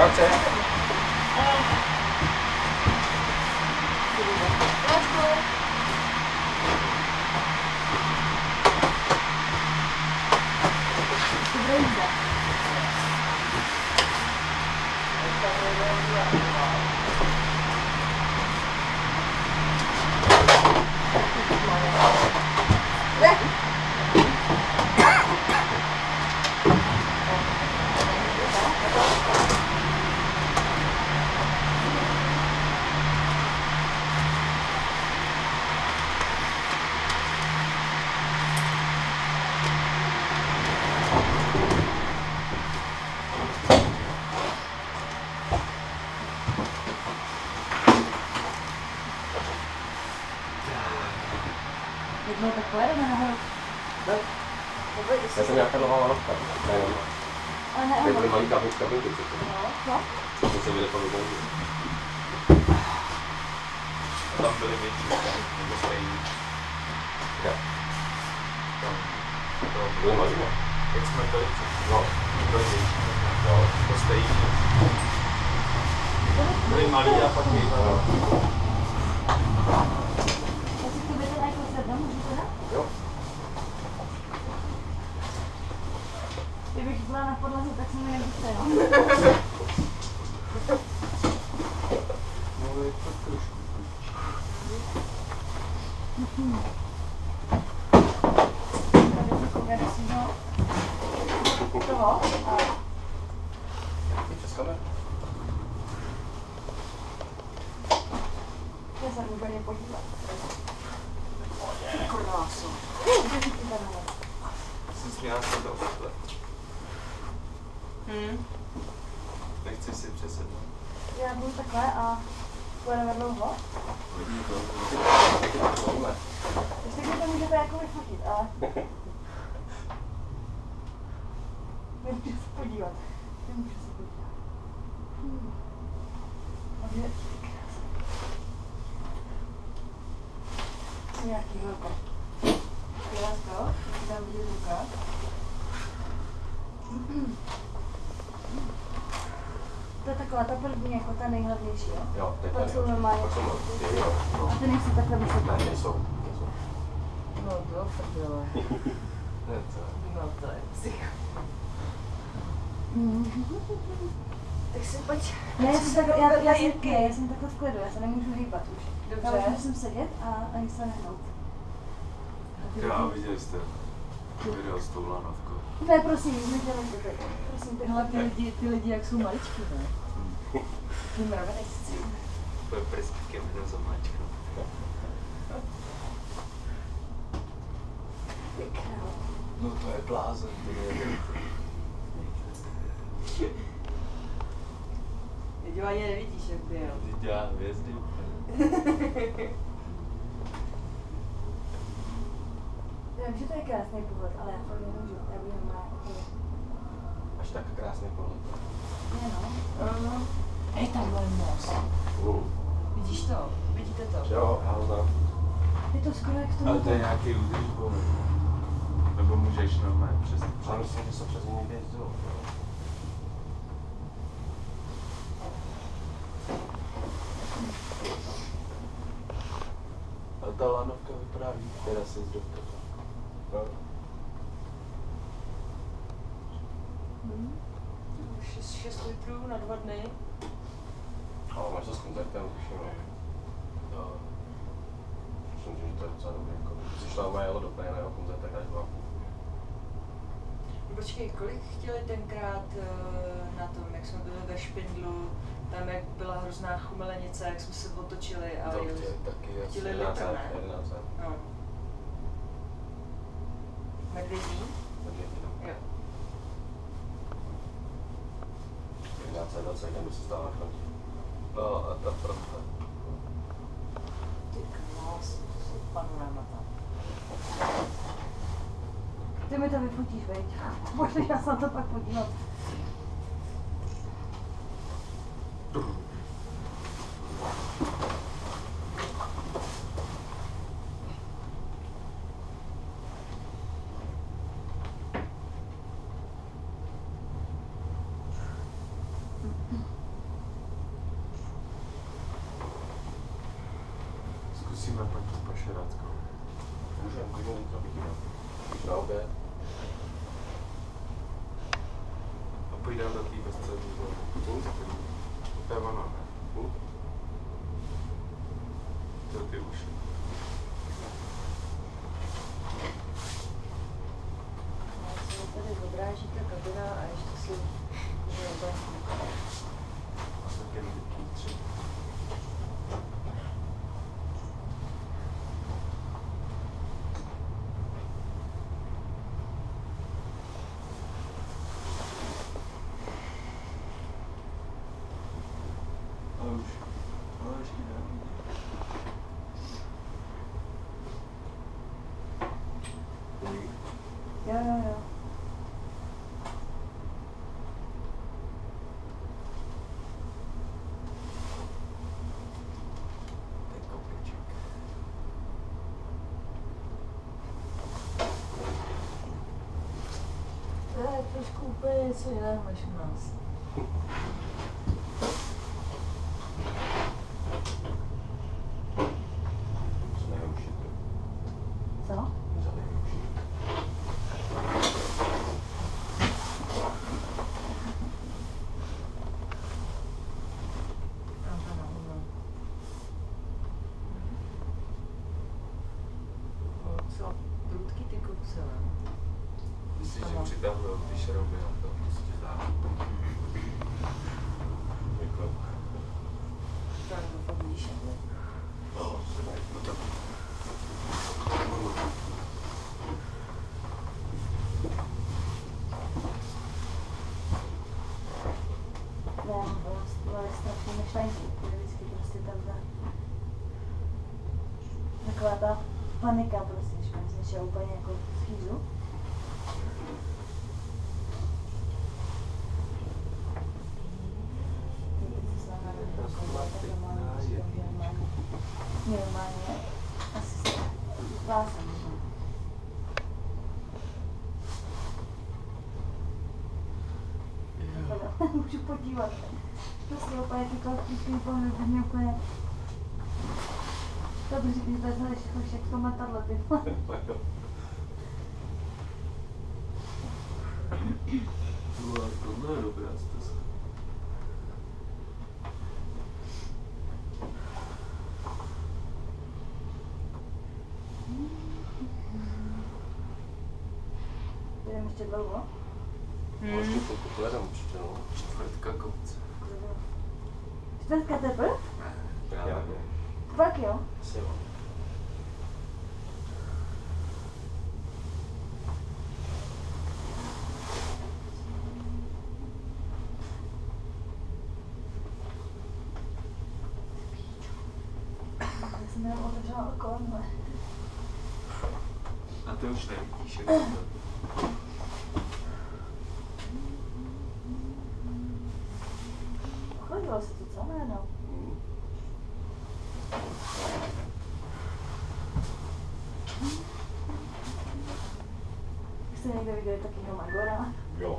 Čauče. Dobré jízda. Jednou tak pojedeme nahoru. Ne. Já jsem nějaká nová lanovka. Ne, no. Ale ne, To je bude malý kabinky přece. no. To se vyjde po dobu. A tam byly větší, nebo stejný. Jo. To Byly malý, ne? jak jsme byli předtím, No. byly větší. Jo. To stejný. Byly malý a pak bývalo. Já si chci vidět jako sedm, můžete ne? Jo. Kdybych byla na podlaze, tak se mi nebuďte, jo? No, je to trošku. Já bych si vzal toho a Ty přes kameru. já se úplně podívat. Krásu. Jsem směla se to takhle. Nechci si přesednout. Já budu takhle a pojedeme dlouho. Ještě když to můžete jako vyfotit, ale... Nemůžu se podívat. Nemůžu se podívat. A je krásný. Nějaký velko. Krásko, když tam vidět ruka. To je taková ta první, jako ta nejhlavnější, jo? Jo, teď Pak jsou normálně. Pak jsou ty, jo. A ty nejsou takhle vysoké. Ne, nejsou. No to prdele. Ne, to No to je psycho. Tak si pojď. Ne, já jsem takhle v klidu, já se nemůžu hýbat už. Dobře. Já musím sedět a ani se nehnout. Já viděli jste video s tou lanovkou. Ne, prosím, nedělejte to. Prosím, Hele, ty lidi jak jsou maličký, ne? Ty mravenečci. To je prskikem jenom za mačka. Ty král. No to je blázen, ty je. Teď ho ani nevidíš, jak ty jel. Ty dělá hvězdy. Já vím, že to je krásný pohled, ale já fakt nemůžu. Já bych normálně úplně. až tak krásný pohled. Ne no. Hej, tamhle je most. Vidíš to? Vidíte to? Jo, já ho znám. Je to skoro jak v tom. Ale to je nějaký údržbový. Nebo můžeš normálně přes... Ale myslím, že se přes ní někde jezdilo. Ale ta lanovka vypadá líp, teda se zdovka. No. Už 6 litrů na 2 dny. Ale máš to s koncertem, tuším, no. No. Myslím, že to je docela dobrý. Jako, když jsi šla má jelo do plně na jeho koncert, tak dáš 2,5. Počkej, kolik chtěli tenkrát na tom, jak jsme byli ve Špindlu, tam jak byla hrozná chumelenice, jak jsme se otočili a To jeli. chtěli taky asi Chtěli 11, litr, ne? 11. No. Medvědí? Jo. 11, by se stala na frontě. No a ta fronta. Ty krás, to jsou panorama tam. Ty mi to vyfotíš, veď? Můžeš já se na to pak podívat. Radko. Můžeme, klidně zítra vidíme. Když na oběd. A pojdám do té bezcední zóny. To je ona, ne? To ty uši. Tady odráží ta kabina a ještě si A tak jen tři. A už. Ale ještě ne. Jo. Teď kopeček. To je trošku úplně něco jiného než u nás. Co nejhorší to. Co? Za nejhorší. Co? Prudký ty kopce, ne? Myslíš, že přitahují ty šrouby na to? Prostě zdá. Jako. Tak to fakt vidíš, ne? No tak. Byla strašně myšlenky, které vždycky prostě tam dá. Taková ta panika prostě, když mám začala úplně jako schýzu. Normálně, asi se vlásem. Můžu podívat. Prostě úplně ty klasický pohled, mě úplně... To bych když vezmeš jak to matadlo, ty vole. Tohle je dobrá stezka. Jdeme ještě dlouho. Ještě chvilku pojedem určitě, no. Čtvrtka kopce. Čtvrtka teprve? Já nevím. Fakt jo? Asi jo. Já jsem jenom otevřela kolem. A ty už nevidíš, jak to. Chodilo se to, co jméno? Jste někde viděli takýho Magora? Jo.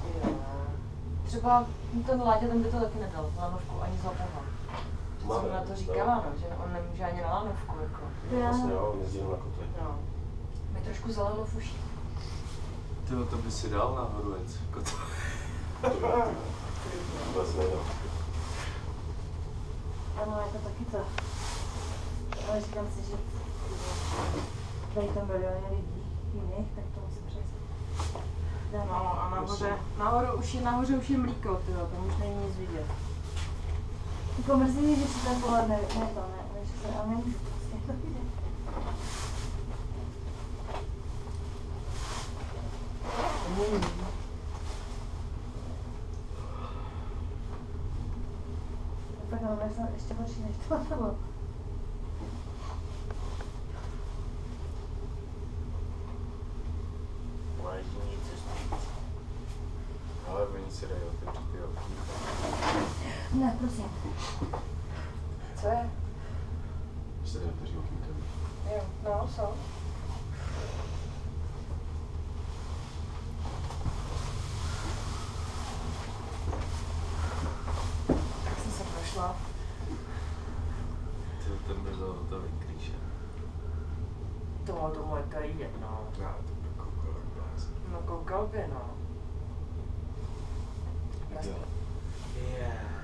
Třeba ten Láďa, ten by to taky nedal, lanovku ani zlatého. Co Máme, jsem na to říkala, no, že on nemůže ani na lanovku, jako. Vlastně jo, jezdím na kotle. No. Mě trošku zalilo v uších. Tyjo, to by si dal nahoru jet. Jako to. Vůbec nejde. Ano, je to taky to. Ale říkám si, že tady to miliony lidí jiných, tak to musím přes. No a nahoře už je mlíko, tyjo, tam už není nic vidět. Jako mrzí mě, že si ten pohled ne to, ne, že se, ale nemůžu prostě to vidět. Tak no, já jsem ještě horší než to bylo. Máš nic říct. Ale oni si dají otevřít ty okýnka. Ne, prosím. Co je? Jste tady otevří okýnka. Jo, no, jsou. Tak jsem se prošla. Tyjo, ten by byl hotový klíče. Tomu je to jedno. Já to by koukal jak blázen. No koukal by, no. Jo. Yeah.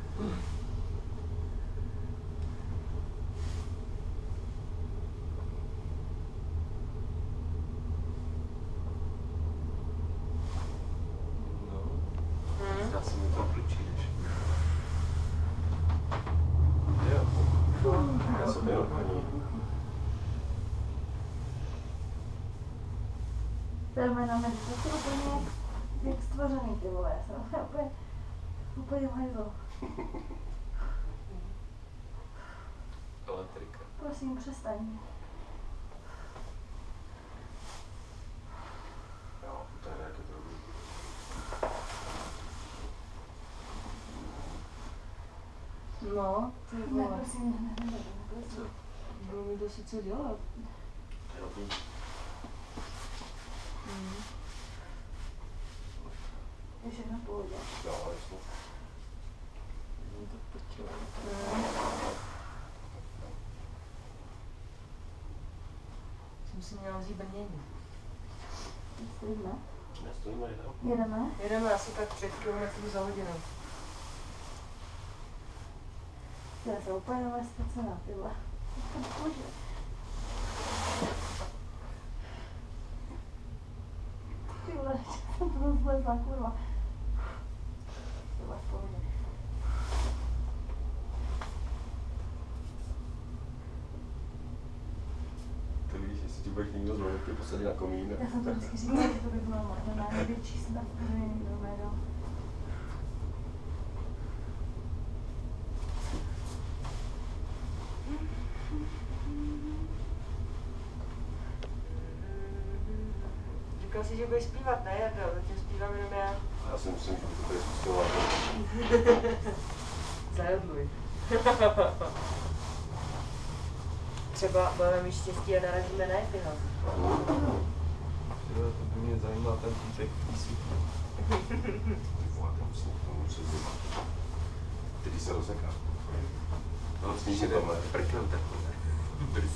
No, Hm? zdá se mi to kličíš. Jo. Já jsem jenom paní. To je jméno meditace úplně jak stvořený, ty vole. Já jsem úplně hajzl. Elektrika. Prosím, přestaň. Jo, to je nějaké drogy. No, ty Ne, vole. prosím, ne, prosím. Bylo mi to sice dělat. To je dobrý. Je všechno v pohodě. Jo, jasně. Jsem si měla vzít brnění. Stojíme. Nestojíme, jdem. Jedeme. Jedeme asi tak 5 km za hodinu. Já jsem úplně nové ztracená, ty vole. Bože. Ty vole, jsem to zlezla, kurva. Ty vole, v pohodě. Ty víš, jestli ti budeš někdo zvolit, ty posadí na komín. Já jsem to vždycky říkala, že to by bylo možná největší stav, který mi někdo nedal. Říkal jsi, že budeš zpívat, ne Jarda? Zatím zpívám jenom já. Já si myslím, že by to tady zkusila. Zajodluj. Třeba budeme mít štěstí a narazíme na Epiho. Jo, to by mě zajímal ten týpek v písu. Ty vole, tam si tomu přes zima. Který se rozseká. No, s ní si jdeme. Prknem takhle. Brz.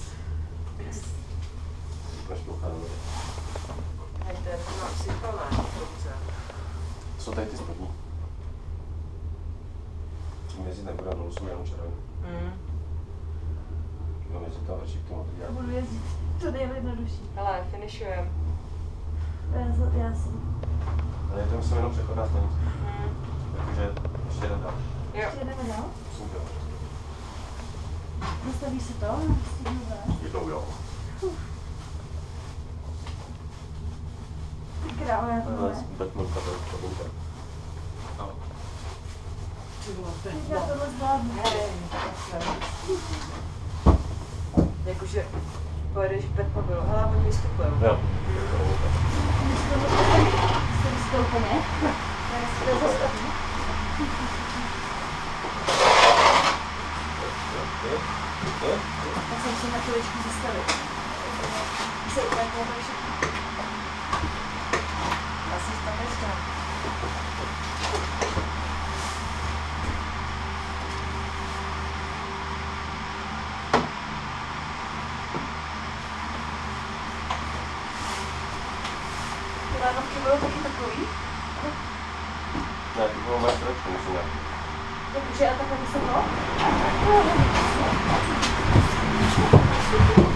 Máš plochanou. Hej, to je to mám sypalé, dobře. Jsou tady ty spodní. Mezi nebude, no jsou jenom červené. No, mezi tam vrčí k tomu Já budu jezdit, to nejjednodušší. Hele, finišujem. Já jsem. Ale je tam jsem jenom přechodná stanice. Takže ještě jeden dál. Jo. Ještě jdeme dál? Musím dělat. Zastaví se to? Stihnu vést. Jednou jo. Ty krávo, já to Ale ne. Batman kabel, kabelka. No. Ty vole, Já tohle zvládnu. hej, jakože pojedeš v Batmobilu. Hele, oni vystupují. Jo. Jste vystoupeně? Já si to zastavím. Já jsem si na chviličku zastavit. Se úplně pohledali všechno. Já si tam nečkám. Ty lanovky budou taky takový? Ne, ty bylo moje srdečko, musím dát. Takže já takhle vysoko?